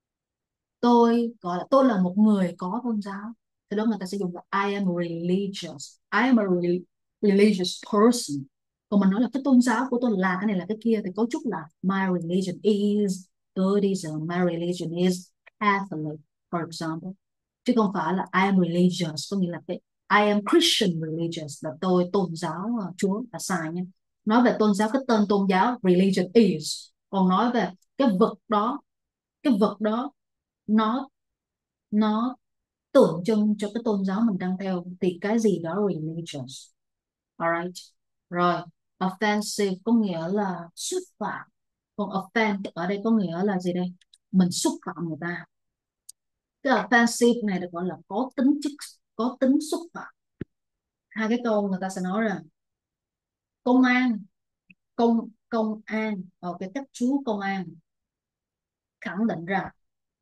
tôi gọi là tôi là một người có tôn giáo, thì đó người ta sẽ dùng là I am religious. I am a religious person. Còn mình nói là cái tôn giáo của tôi là cái này là cái kia thì cấu trúc là my religion is Buddhism, my religion is Catholic, for example. Chứ không phải là I am religious có nghĩa là cái I am Christian religious là tôi tôn giáo Chúa, là sai nha. Nói về tôn giáo, cái tên tôn giáo religion is, còn nói về cái vật đó, cái vật đó nó nó tượng trưng cho cái tôn giáo mình đang theo thì cái gì đó religious. Alright, rồi offensive có nghĩa là xúc phạm, còn offend ở đây có nghĩa là gì đây, mình xúc phạm người ta. Cái offensive này được gọi là có tính xúc phạm. Hai cái câu người ta sẽ nói là công an, công an ở cái các chú công an khẳng định rằng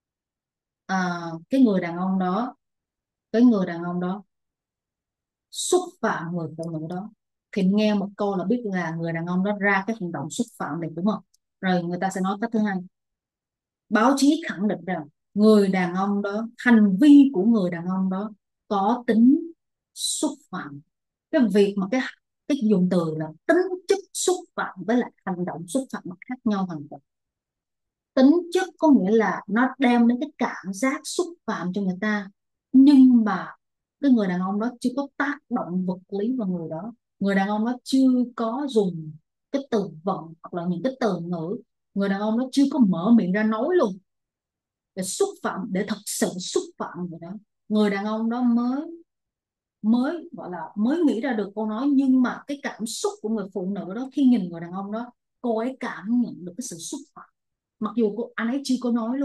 cái người đàn ông đó, cái người đàn ông đó xúc phạm người phụ nữ đó. Thì nghe một câu là biết là người đàn ông đó ra cái hành động xúc phạm này, đúng không? Rồi người ta sẽ nói cách thứ hai, báo chí khẳng định rằng người đàn ông đó, hành vi của người đàn ông đó có tính xúc phạm. Cái việc mà cái dùng từ là tính chất xúc phạm với lại hành động xúc phạm nó khác nhau hoàn toàn. Tính chất có nghĩa là nó đem đến cái cảm giác xúc phạm cho người ta, nhưng mà cái người đàn ông đó chưa có tác động vật lý vào người đó, người đàn ông đó chưa có dùng cái từ vựng hoặc là những cái từ ngữ, người đàn ông đó chưa có mở miệng ra nói luôn để xúc phạm, để thật sự xúc phạm người đó, người đàn ông đó mới mới gọi là mới nghĩ ra được câu nói, nhưng mà cái cảm xúc của người phụ nữ đó khi nhìn người đàn ông đó, cô ấy cảm nhận được cái sự xúc phạm mặc dù anh ấy chưa có nói luôn.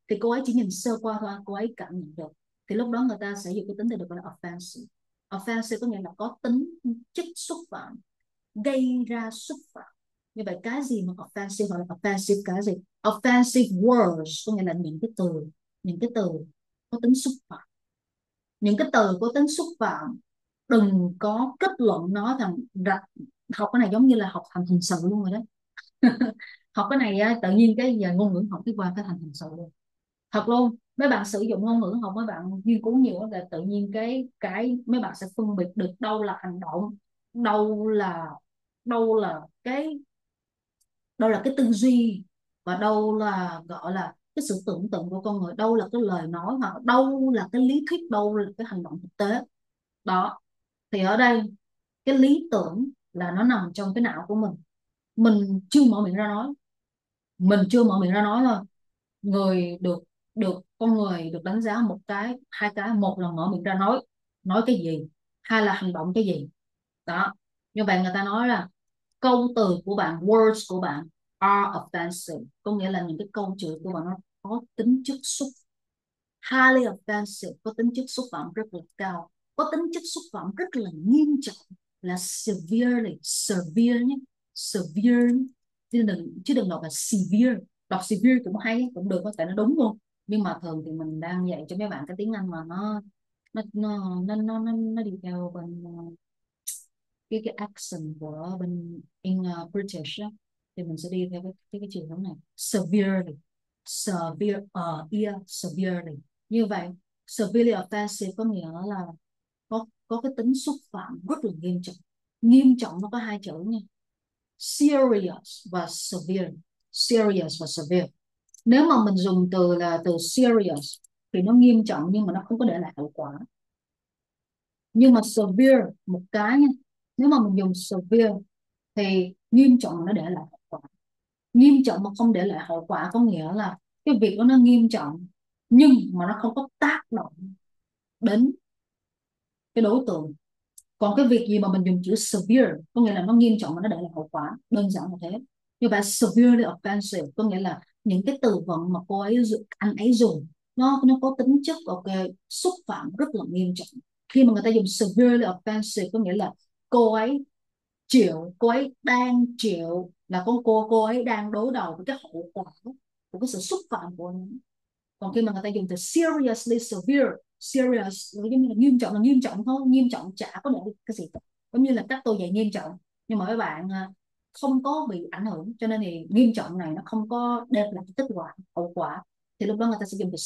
thì cô ấy chỉ nhìn sơ qua thôi, cô ấy cảm nhận được, thì lúc đó người ta sẽ dùng cái tính từ được gọi là offensive. Offensive có nghĩa là có tính chất xúc phạm, gây ra xúc phạm. Như vậy cái gì mà offensive hoặc là offensive cái gì? Offensive words có nghĩa là những cái từ có tính xúc phạm. Những cái từ có tính xúc phạm đừng có kết luận nó thành học cái này giống như là học thành hình sự luôn rồi đó. Học cái này á, tự nhiên cái giờ ngôn ngữ học cái qua cái thành hình sự luôn, thật luôn. Mấy bạn sử dụng ngôn ngữ học, mấy bạn nghiên cứu nhiều là tự nhiên cái mấy bạn sẽ phân biệt được đâu là hành động, đâu là đâu là cái đâu là cái tư duy, và đâu là gọi là cái sự tưởng tượng của con người, đâu là cái lời nói, hoặc đâu là cái lý thuyết, đâu là cái hành động thực tế. Đó, thì ở đây cái lý tưởng là nó nằm trong cái não của mình chưa mở miệng ra nói, mình chưa mở miệng ra nói thôi. Người được được con người được đánh giá một cái, hai cái: một là mở miệng ra nói cái gì, hai là hành động cái gì. Đó, như vậy người ta nói là câu từ của bạn, words của bạn are offensive, có nghĩa là những cái câu chữ của bạn nó có tính chất xúc, highly offensive, có tính chất xúc phạm rất là cao, có tính chất xúc phạm rất là nghiêm trọng, là severely, severe nhé, severe, chứ đừng đọc là severe. Đọc severe cũng hay, cũng được, có thể nó đúng luôn, nhưng mà thường thì mình đang dạy cho mấy bạn cái tiếng Anh mà nó đi theo bên cái accent của bên British á, thì mình sẽ đi theo cái chiều hướng này: severely, severe, severely. Như vậy severely offensive có nghĩa là có cái tính xúc phạm rất là nghiêm trọng. Nghiêm trọng nó có hai chữ nha: serious và severe. Serious và severe. Nếu mà mình dùng từ là từ serious thì nó nghiêm trọng nhưng mà nó không có để lại hậu quả. Nhưng mà severe một cái nha, nếu mà mình dùng severe thì nghiêm trọng nó để lại hậu quả. Nghiêm trọng mà không để lại hậu quả có nghĩa là cái việc đó nó nghiêm trọng nhưng mà nó không có tác động đến cái đối tượng. Còn cái việc gì mà mình dùng chữ severe có nghĩa là nó nghiêm trọng mà nó để lại hậu quả, đơn giản là thế. Như vậy severely offensive có nghĩa là những cái từ vựng mà anh ấy dùng nó có tính chất ok, xúc phạm rất là nghiêm trọng. Khi mà người ta dùng severely offensive có nghĩa là cô ấy cô ấy đang chịu, là cô ấy đang đối đầu với cái hậu quả của cái sự xúc phạm của anh. Còn khi mà người ta dùng từ seriously severe, serious giống như là nghiêm trọng thôi, nghiêm trọng chả có để cái gì cả. Giống như là các tôi dạy nghiêm trọng nhưng mà các bạn không có bị ảnh hưởng, cho nên thì nghiêm trọng này nó không có đem lại cái kết quả hậu quả, thì lúc đó người ta sẽ dùng từ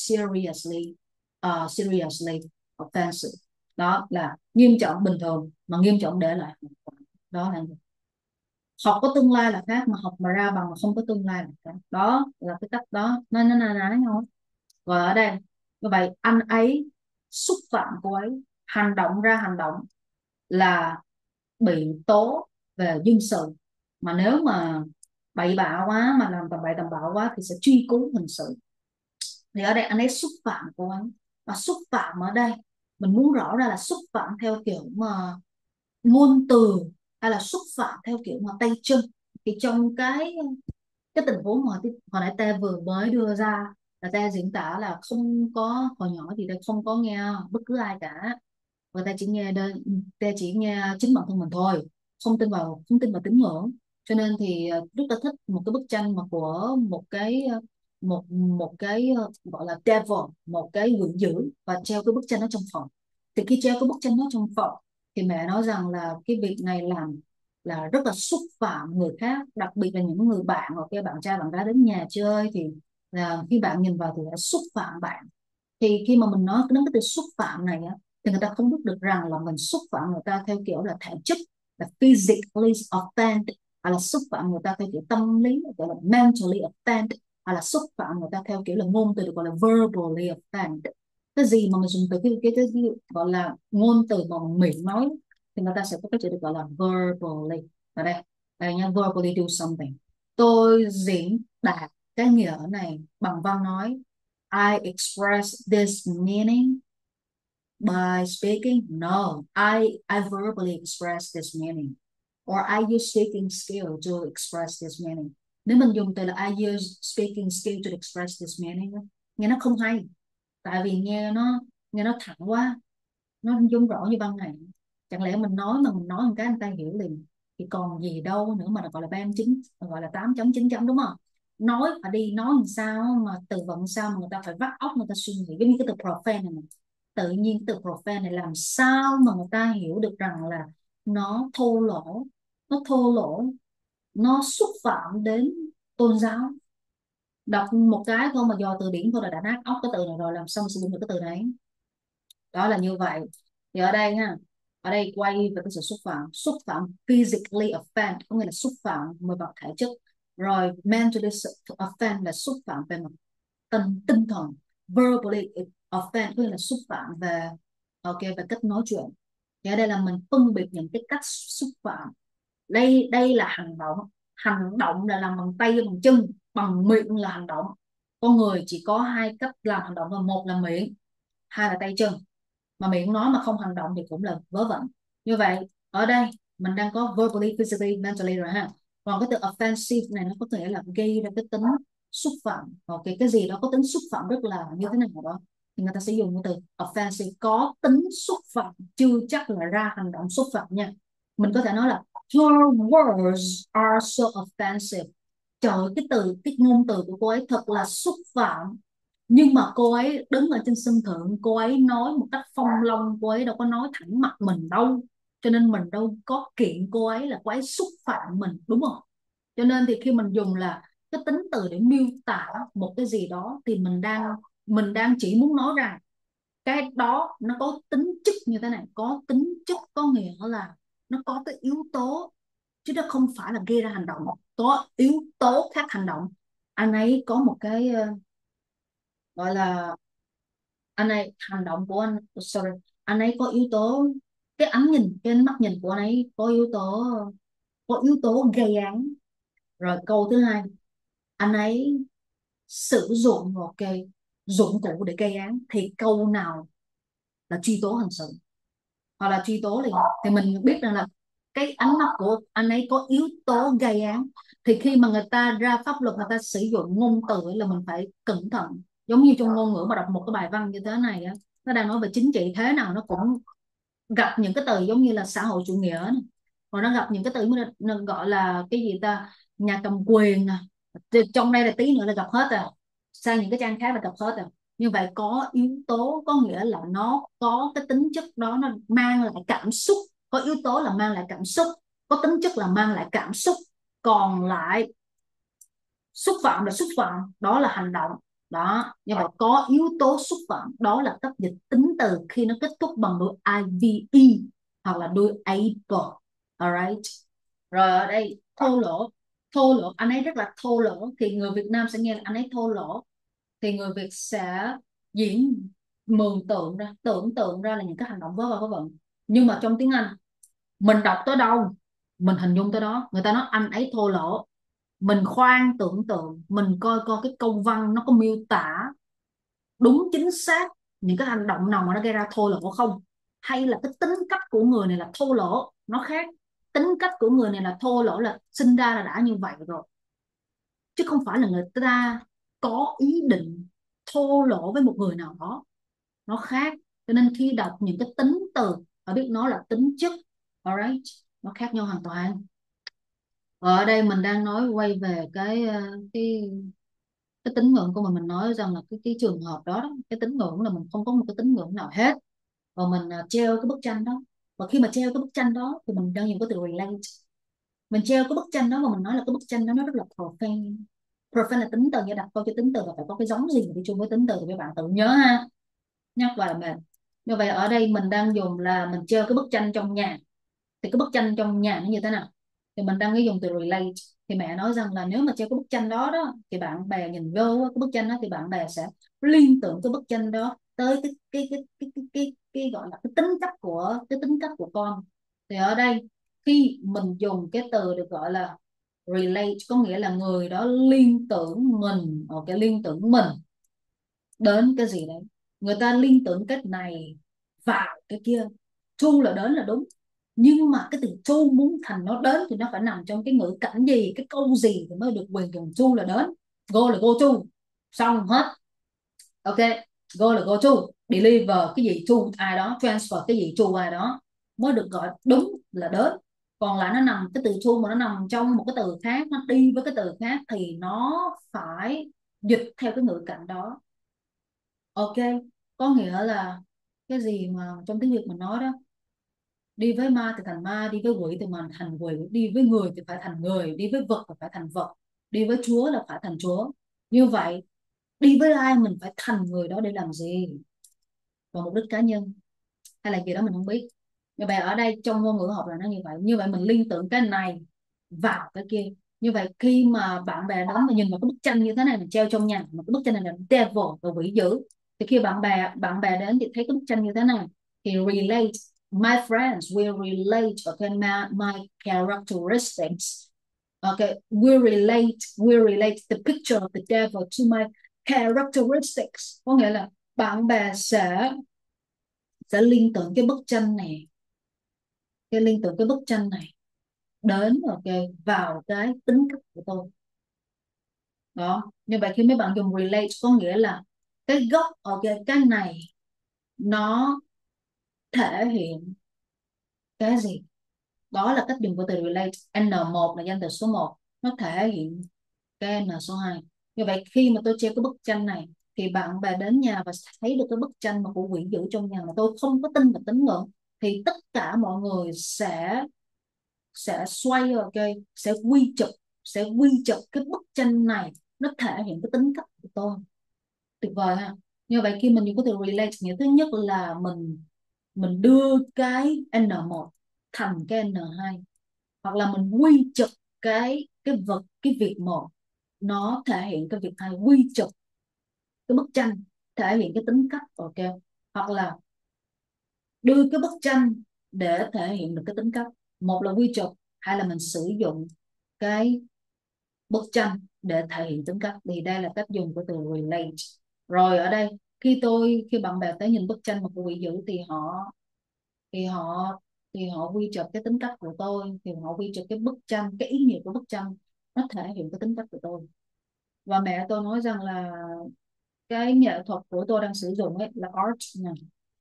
seriously offensive. Đó là nghiêm trọng bình thường mà nghiêm trọng để lại hậu quả. Đó là học có tương lai là khác, mà học mà ra bằng mà không có tương lai là khác. Đó là cái cách đó, nó nói nhau. Rồi ở đây như vậy anh ấy xúc phạm cô ấy, hành động ra hành động là bị tố về dân sự, mà nếu mà bậy bạ quá mà làm tầm bậy tầm bạ quá thì sẽ truy cứu hình sự. Thì ở đây anh ấy xúc phạm cô ấy, và xúc phạm ở đây mình muốn rõ ra là xúc phạm theo kiểu mà ngôn từ hay là xúc phạm theo kiểu mà tay chân. Thì trong cái tình huống mà hồi nãy ta vừa mới đưa ra là ta diễn tả là không có, hồi nhỏ thì ta không có nghe bất cứ ai cả, và ta chỉ nghe chính bản thân mình thôi, không tin vào tín ngưỡng. Cho nên thì rất là thích một cái bức tranh mà của một cái gọi là devil, một cái quỷ dữ, và treo cái bức tranh đó trong phòng. Thì khi treo cái bức tranh đó trong phòng thì mẹ nói rằng là cái việc này làm là rất là xúc phạm người khác, đặc biệt là những người bạn hoặc cái bạn trai bạn gái đến nhà chơi, thì là khi bạn nhìn vào thì đã xúc phạm bạn. Thì khi mà mình nói đến cái từ xúc phạm này á, thì người ta không biết được rằng là mình xúc phạm người ta theo kiểu là thể chất, là physically offend, hay là xúc phạm người ta theo kiểu tâm lý gọi là mentally offend, hay là xúc phạm người ta theo kiểu là ngôn từ được gọi là verbally offend. Cái gì mà mình dùng từ cái gọi là ngôn từ mà miệng nói thì người ta sẽ có cái chữ được gọi là verbally. Ở đây nha, verbally do something. Tôi diễn đạt cái nghĩa này bằng văn nói. I express this meaning by speaking. No, I verbally express this meaning. Or I use speaking skill to express this meaning. Nếu mình dùng từ là I use speaking skill to express this meaning, nghe nó không hay, tại vì nghe nó thẳng quá, nó rung rõ như ban ngày. Chẳng lẽ mình nói mà mình nói một cái người ta hiểu liền, thì còn gì đâu nữa mà gọi là band chính, gọi là 8 chấm 9 chấm, đúng không? Nói phải đi nói làm sao mà từ vựng sao mà người ta phải vắt óc người ta suy nghĩ, giống như cái từ profane này, tự nhiên từ profane này làm sao mà người ta hiểu được rằng là nó thô lỗ, nó thô lỗ, nó xúc phạm đến tôn giáo. Đọc một cái thôi mà dò từ điển thôi là đã nát óc cái từ này rồi, làm sao mà sử dụng được cái từ này. Đó là như vậy. Thì ở đây ha, ở đây quay về cái sự xúc phạm physically offend có nghĩa là xúc phạm về mặt thể chất, rồi mentally offend là xúc phạm về mặt tinh thần, verbally offend có nghĩa là xúc phạm về, ok, về cách nói chuyện. Thì ở đây là mình phân biệt những cái cách xúc phạm. Đây là hành động. Hành động là làm bằng tay bằng chân, bằng miệng là hành động. Con người chỉ có hai cách làm hành động là một là miệng, hai là tay chân. Mà miệng nói mà không hành động thì cũng là vớ vẩn. Như vậy ở đây mình đang có verbally, physically, mentally rồi ha. Còn cái từ offensive này nó có thể là gây ra cái tính xúc phạm, ok, cái gì đó có tính xúc phạm rất là như thế nào đó thì người ta sẽ dùng cái từ offensive, có tính xúc phạm, chưa chắc là ra hành động xúc phạm nha. Mình có thể nói là her words are so offensive. Trời ơi, cái ngôn từ của cô ấy thật là xúc phạm, nhưng mà cô ấy đứng ở trên sân thượng, cô ấy nói một cách phong long, cô ấy đâu có nói thẳng mặt mình đâu, cho nên mình đâu có kiện cô ấy là cô ấy xúc phạm mình, đúng không? Cho nên thì khi mình dùng là cái tính từ để miêu tả một cái gì đó thì mình đang chỉ muốn nói rằng cái đó nó có tính chất như thế này. Có tính chất có nghĩa là nó có cái yếu tố, chứ nó không phải là gây ra hành động. Có yếu tố khác hành động. Anh ấy có một cái gọi là, anh ấy hành động của anh, sorry, anh ấy có yếu tố, cái ánh nhìn, cái ánh mắt nhìn của anh ấy có yếu tố gây án. Rồi câu thứ hai, anh ấy sử dụng một cái dụng cụ để gây án, thì câu nào là truy tố hình sự hoặc là truy tố thì mình biết rằng là cái ánh mắt của anh ấy có yếu tố gây án. Thì khi mà người ta ra pháp luật, người ta sử dụng ngôn từ ấy là mình phải cẩn thận. Giống như trong ngôn ngữ mà đọc một cái bài văn như thế này á, nó đang nói về chính trị, thế nào nó cũng gặp những cái từ giống như là xã hội chủ nghĩa này. Rồi nó gặp những cái từ nó gọi là cái gì ta, nhà cầm quyền nè. Trong đây là tí nữa là gặp hết rồi, sang những cái trang khác là gặp hết rồi. Như vậy có yếu tố có nghĩa là nó có cái tính chất đó, nó mang lại cảm xúc. Có yếu tố là mang lại cảm xúc, có tính chất là mang lại cảm xúc. Còn lại xúc phạm là xúc phạm, đó là hành động. Đó, như vậy có yếu tố xúc phạm, đó là cách dịch tính từ khi nó kết thúc bằng đuôi IVE hoặc là đuôi able. Alright. Rồi ở đây thô lỗ. Thô lỗ, anh ấy rất là thô lỗ, thì người Việt Nam sẽ nghe là anh ấy thô lỗ, thì người Việt sẽ diễn tưởng tượng ra là những cái hành động vớ va vớ vẩn. Nhưng mà trong tiếng Anh, mình đọc tới đâu mình hình dung tới đó. Người ta nói anh ấy thô lỗ, mình khoan tưởng tượng, mình coi coi cái câu văn nó có miêu tả đúng chính xác những cái hành động nào mà nó gây ra thô lỗ không, hay là cái tính cách của người này là thô lỗ, nó khác. Tính cách của người này là thô lỗ là sinh ra là đã như vậy rồi, chứ không phải là người ta có ý định thô lỗ với một người nào đó, nó khác. Cho nên khi đọc những cái tính từ phải biết nó là tính chất. Alright, nó khác nhau hoàn toàn. Ở đây mình đang nói quay về cái tín ngưỡng của mình nói rằng là cái trường hợp đó, cái tín ngưỡng là mình không có một cái tín ngưỡng nào hết, và mình treo cái bức tranh đó. Và khi mà treo cái bức tranh đó thì mình đang dùng cái từ relate. Mình treo cái bức tranh đó và mình nói là cái bức tranh đó nó rất là profane. Profane là tính từ, như đặt câu cho tính từ là phải có cái giống gì đi chung với tính từ, thì các bạn tự nhớ ha, nhắc vào là mệt. Như vậy ở đây mình đang dùng là mình treo cái bức tranh trong nhà, thì cái bức tranh trong nhà nó như thế nào, thì mình đang dùng từ relate. Thì mẹ nói rằng là nếu mà treo cái bức tranh đó đó thì bạn bè nhìn vô cái bức tranh đó thì bạn bè sẽ liên tưởng cái bức tranh đó tới cái gọi là cái tính cách của con. Thì ở đây khi mình dùng cái từ được gọi là relate, có nghĩa là người đó liên tưởng mình, cái liên tưởng mình đến cái gì đấy, người ta liên tưởng cái này vào cái kia. To là đến là đúng, nhưng mà cái từ to muốn thành nó đến thì nó phải nằm trong cái ngữ cảnh gì, cái câu gì thì mới được quyền dùng to là đến. Go là go to, xong hết. Ok, go là go to, deliver cái gì to ai đó, transfer cái gì to ai đó mới được gọi đúng là đến. Còn lại nó nằm cái từ to mà nó nằm trong một cái từ khác, nó đi với cái từ khác thì nó phải dịch theo cái ngữ cảnh đó. Ok, có nghĩa là cái gì mà trong tiếng Việt mình nói đó, đi với ma thì thành ma, đi với quỷ thì mình thành quỷ, đi với người thì phải thành người, đi với vật thì phải thành vật, đi với Chúa là phải thành Chúa. Như vậy đi với ai mình phải thành người đó để làm gì, vào mục đích cá nhân hay là gì đó mình không biết. Như vậy ở đây trong ngôn ngữ học là nó như vậy. Như vậy mình liên tưởng cái này vào cái kia. Như vậy khi mà bạn bè đến mà nhìn vào cái bức tranh như thế này mình treo trong nhà, mà cái bức tranh này là devil và quỷ dữ, thì khi bạn bè đến thì thấy cái bức tranh như thế này thì relate, my friends will relate okay my characteristics. Okay, we relate the picture of the devil to my characteristics, có nghĩa là bạn bè sẽ liên tưởng cái bức tranh này, cái liên tưởng cái bức tranh này đến ok vào cái tính cách của tôi. Đó, như vậy khi mấy bạn dùng relate có nghĩa là cái gốc ok cái này nó thể hiện cái gì. Đó là cách dùng của từ relate. N1 là danh từ số 1, nó thể hiện cái N số 2. Như vậy khi mà tôi treo cái bức tranh này thì bạn bè đến nhà và thấy được cái bức tranh mà của quỷ dữ trong nhà mà tôi không có tin và tín ngưỡng, thì tất cả mọi người sẽ xoay ok, sẽ quy chụp cái bức tranh này, nó thể hiện cái tính cách của tôi. Tuyệt vời ha. Như vậy khi mình dùng cái từ relate, nghĩa thứ nhất là mình đưa cái N1 thành cái N2, hoặc là mình quy chụp cái việc một nó thể hiện cái việc hai, quy chụp cái bức tranh thể hiện cái tính cách ok, hoặc là đưa cái bức tranh để thể hiện được cái tính cách. Một là quy chụp, hai là mình sử dụng cái bức tranh để thể hiện tính cách, thì đây là cách dùng của từ relate. Rồi ở đây khi bạn bè tới nhìn bức tranh mà của quỷ dữ thì họ thì họ quy chụp cái tính cách của tôi, thì họ quy chụp cái bức tranh, cái ý nghĩa của bức tranh nó thể hiện cái tính cách của tôi. Và mẹ tôi nói rằng là cái nghệ thuật của tôi đang sử dụng ấy là art này,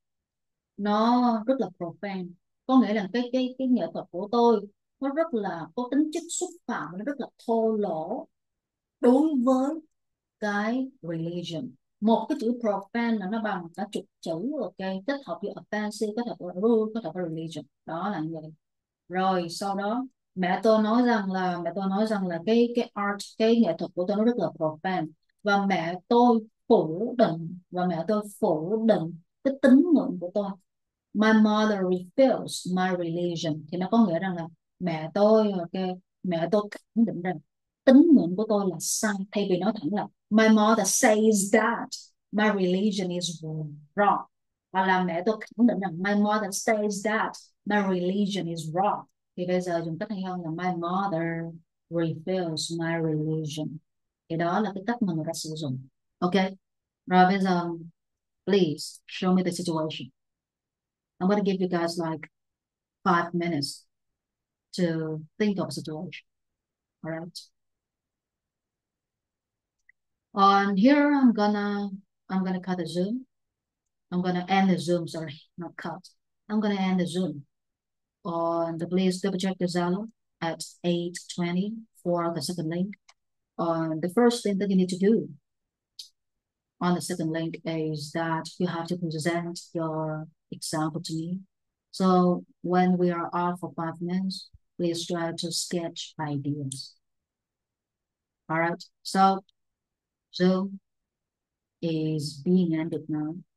nó rất là profane, có nghĩa là cái nghệ thuật của tôi nó rất là có tính chất xúc phạm, nó rất là thô lỗ đối với cái religion. Một cái chữ profane là nó bằng cả chục chữ ok, kết hợp với offensive, kết hợp với rule, kết hợp với religion, đó là như vậy. Rồi sau đó mẹ tôi nói rằng là cái art, cái nghệ thuật của tôi nó rất là profane, và mẹ tôi phủ định cái tín ngưỡng của tôi. My mother refutes my religion, thì nó có nghĩa rằng là mẹ tôi khẳng định rằng tín ngưỡng của tôi là sai, thay vì nói thẳng là my mother says that my religion is wrong, hoặc là mẹ tôi khẳng định rằng my mother says that my religion is wrong, thì bây giờ dùng cách hay hơn là my mother refutes my religion. Thì đó là cái cách mà người ta sử dụng. Ok, rồi bây giờ please show me the situation. I'm going to give you guys like 5 minutes to think of a situation. All right. On here, I'm gonna cut the Zoom. I'm gonna end the Zoom. Sorry, not cut. I'm gonna end the Zoom. On the please double check the Zalo at 8:20 for the second link. On the first thing that you need to do on the second link is that you have to present your example to me. So when we are off for 5 minutes, please try to sketch ideas. All right. So Zoom is being ended now.